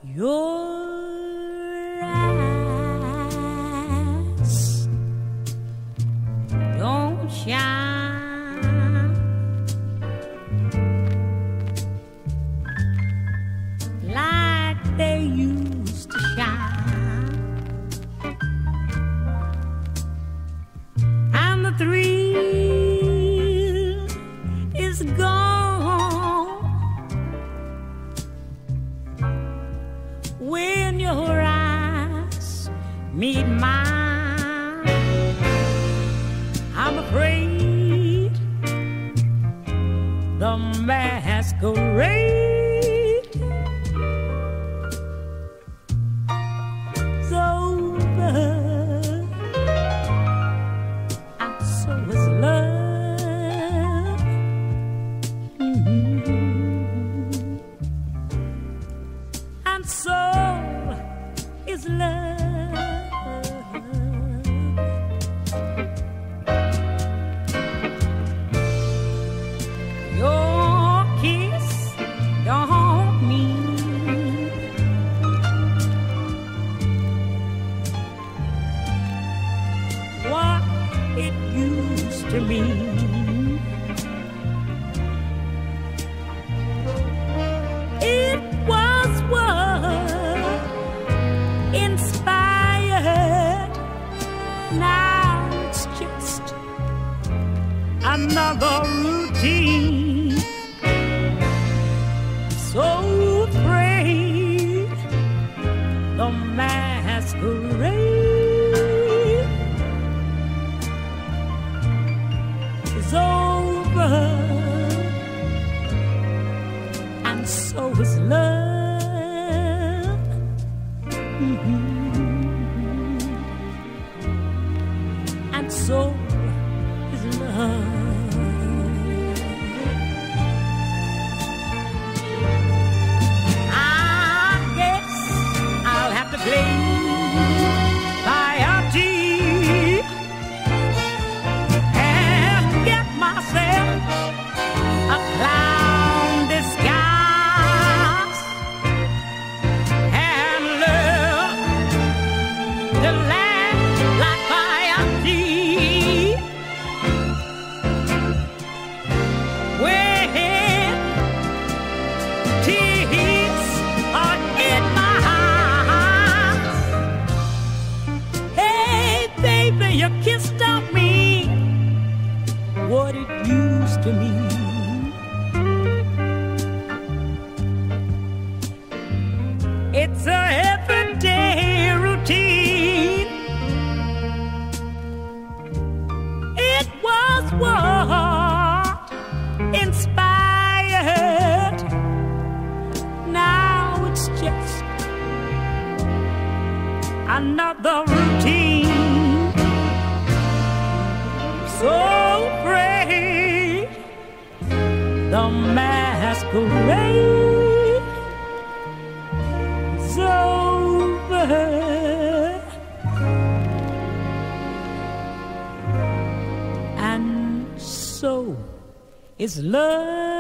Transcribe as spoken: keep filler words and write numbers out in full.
Your eyes don't shine like they used to shine, and the thrill is gone when your eyes meet mine. I'm afraid the masquerade is over, and so is love. Mm-hmm. And so is love. Your kiss don't mean what it used to mean. It was what inspired. Now it's just another routine. So afraid the masquerade is over, and so is love. Mm-hmm. And so is love. I guess I'll have to play by your tea and get myself a clown disguise and love to laugh like fire tea. When tears are in my eyes, hey baby, your kiss don't mean what it used to mean. It's a everyday routine. It was what inspired. Now it's just another routine. So afraid the masquerade is over, and so is love.